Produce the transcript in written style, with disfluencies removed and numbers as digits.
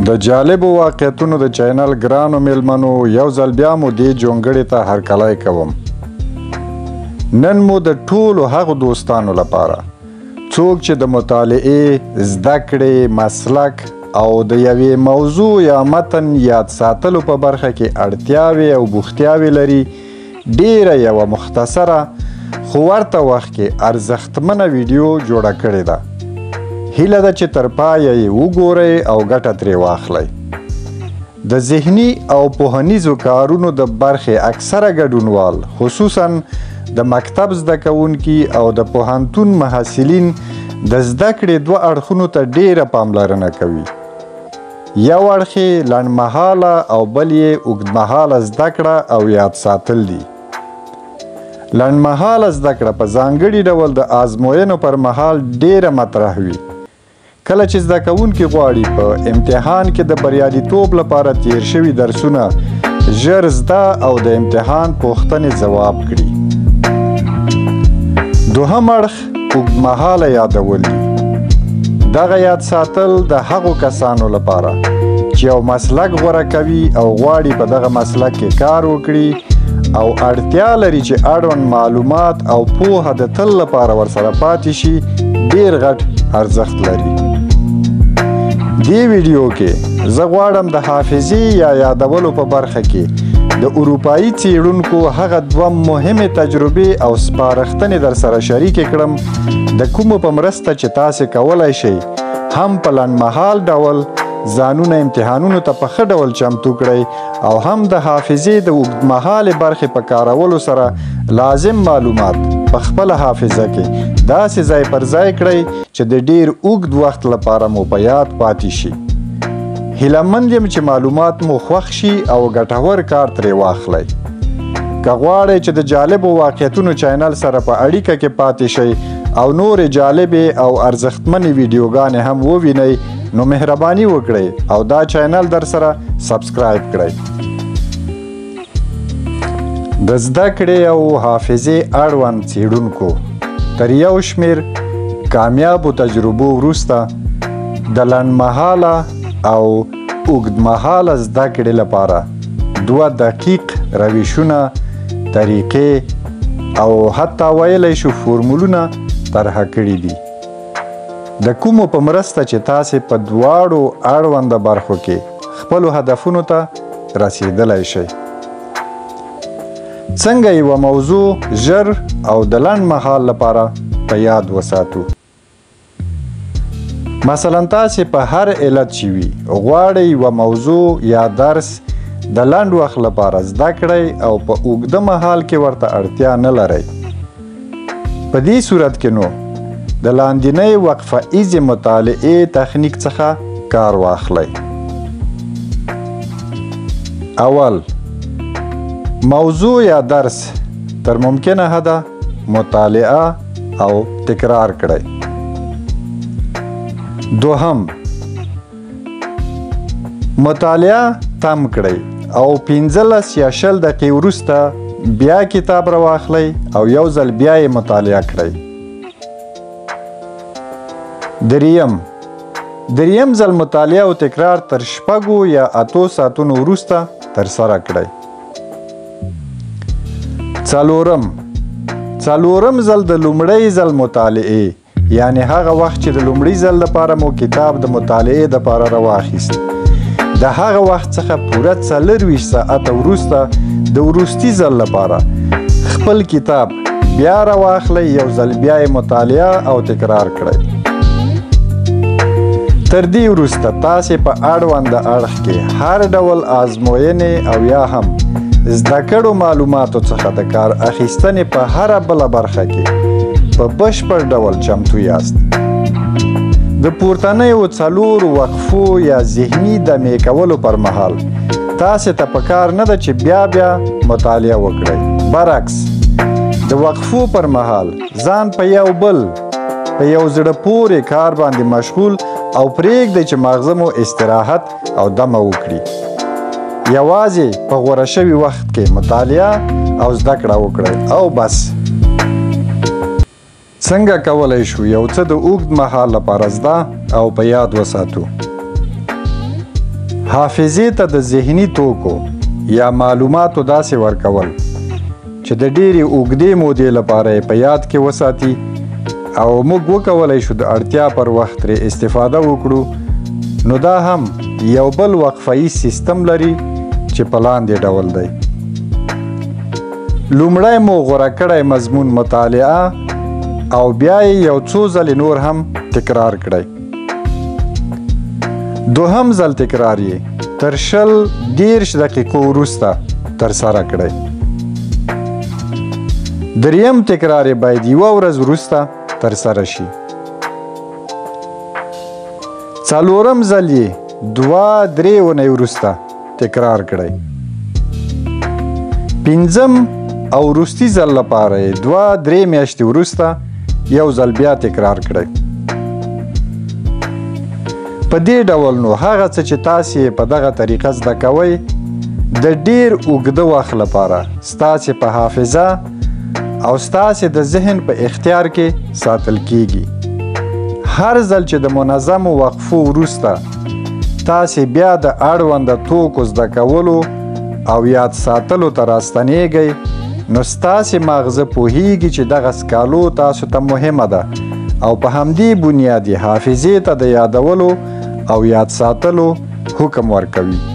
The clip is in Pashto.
د جالبو واقعیتونو د چینل ګرانو میلمنو یو ځل بیا مو دې جونګړې ته هرکلی کوم. نن مو د ټولو هغو دوستانو لپاره څوک چې د مطالعې، زده کړې، مسلک او د یوې موضوع یا متن یاد ساتلو په برخه کې اړتیاوې او بوختیاوې لري، ډیره یوه مختصره خو ورته وخت کې ارزښتمنه ویډیو جوړه کړې ده. هیله ده چې تر پایه یې وګورئ او ګټه ترې واخلئ. د ذهني او پوهنیزو کارونو د برخې اکثره ګډونوال، خصوصا د مکتب زده کوونکي او د پوهنتون محصلین د زده کړې دوه اړخونو ته ډیره پاملرنه کوي. یو اړخ یې لنډمهاله او بل یې اوږدمهاله زده کړه او یاد ساتل دي. لنډمهاله زده کړه په ځانګړي ډول د ازموینو پر مهال ډیره مطرح وي. کله چې زده کوونکي غواړي په امتحان کې د بریالیتوب لپاره تیر شوي درسونه ژر زده او د امتحان پوښتنې ځواب کړي. دوهم اړخ اوږدمهاله یادول دي. دغه یاد ساتل د هغو کسانو لپاره چې یو مسلک غوره کوي او غواړي په دغه مسلک کې کار وکړي او اړتیا لري چې اړوند معلومات او پوهه د تل لپاره ورسره پاتې شي، ډیر غټ ارزښت لري. دې ویډیو کې زه غواړم د حافظې یا یادولو په برخه کې د اروپایي څیړونکو هغه دوه مهمې تجربې او سپارښتنې در سره شریکې کړم، د کومو په مرسته چې تاسې کولی شئ هم په لنډمهال ډول ځانونه امتحانونو ته په ښه ډول چمتو کړئ او هم د حافظې د اوږدمهالې برخې په کارولو سره لازم معلومات په خپله حافظه کې داسې ځای پر ځای کړئ چې د ډیر اوږد وخت لپاره مو په یاد پاتې شي. هیلهمند یم چې معلومات مو خوښ شي او ګټور کار ترې واخلئ. که غواړئ چې د جالبو واقعیتونو چینل سره په اړیکه کې پاتې شئ او نورې جالبې او ارزښتمنې ویډیوګانې هم ووینئ، نو مهرباني وکړئ او دا چینل در سره سبسکرایب کړئ. د زده کړې او حافظې اړوند څیړونکو تر یو شمیر کامیابو تجربو وروسته د لنډمهاله او اوږدمهاله زده کړې لپاره دوه دقیق روشونه، طریقې او حتی ویلی شو فورمولونه طرحه کړي دي، د کومو په مرسته چې تاسې په دواړو اړونده برخو کې خپلو هدفونو ته رسیدلی شئ. څنګه یوه موضوع ژر او د لنډ مهال لپاره په یاد وساتو. مثلا تاسې په هر علت چې وي غواړئ یوه موضوع یا درس د لنډ وخت لپاره زده کړئ او په اوږده مهال کې ورته اړتیا نه لرئ. په دې صورت کې نو د لاندینۍ وقفه ایزې مطالعې تخنیک څخه کار واخلئ. اول، موضوع یا درس تر ممکنه حده مطالعه او تکرار کړئ. دوهم، مطالعه تم کړئ او 15 یا 20 دقیقې وروسته بیا کتاب راواخلئ او یو ځل بیا یې مطالعه کړئ. دریم ځل مطالعه او تکرار تر 6 یا 8 ساعتونو وروسته ترسره کړئ. څلورم ځل د لومړی ځل مطالعې، یعنی هغه وخت چې د لومړي ځل لپاره مو کتاب د مطالعې دپاره راواخیست، د هغه وخت څخه پوره 24 ساعته وروسته د وروستي ځل لپاره خپل کتاب بیا راواخلئ، یو ځل بیا یې مطالعه او تکرار کړئ. تر دې وروسته تاسې په اړونده اړخ کې هر ډول ازموینې او یا هم زده کړو معلوماتو څخه د کار اخیستنې په هره بله برخه کې په بشپړ ډول چمتو یاست. د پورتنیو 4 وقفو یا ذهني دمې کولو پر مهال تاسې ته پکار نه ده چې بیا مطالعه وکړئ. برعکس، د وقفو پر مهال ځان په یو بل په یو زړه پورې کار باندې مشغول او پرېږدئ چې مغزه مو استراحت او دمه وکړي. یوازې په غوره شوي وخت کې مطالعه او زده کړه وکړئ او بس. څنګه کولی شو یو څه د اوږد مهال لپاره زده او په یاد وساتو؟ حافظې ته د ذهني توکو یا معلوماتو داسې ورکول چې د ډېرې اوږدې مودې لپاره یې په یاد کې وساتي او موږ وکولی شو د اړتیا پر وخت ترې استفاده وکړو، نو دا هم یو بل وقفه‌یي سیستم لري چې په لاندې ډول دی. لومړی مو غوره کړی مضمون مطالعه او بیا یې یو څو ځلې نور هم تکرار کړی. دوهم ځل تکرار یې تر 20-30 دقیقو وروسته ترسره کړی. دریم تکرار یې باید 1 ورځ وروسته ترسره شي. څلورم ځل یې 2-3 اونۍ وروسته تکرار کړی. پنځم او وروستي ځل لپاره یې 2-3 میاشتې وروسته یو ځل بیا تکرار کړی. په دې ډول نو هغه څه چې تاسې په دغه طریقه زده کوئ د ډېر اوږده وخت لپاره ستاسې په حافظه او ستاسې د ذهن په اختیار کې ساتل کیږي. هر ځل چې د منظمو وقفو وروسته تاسې بیا د اړونده توکو زده کولو او یاد ساتلو ته راستنیږئ نو ستاسې ماغزه پوهیږي چې دغه سکالو تاسو ته مهمه ده او په همدې بنیاد یې حافظې ته د یادولو او یاد ساتلو حکم ورکوي.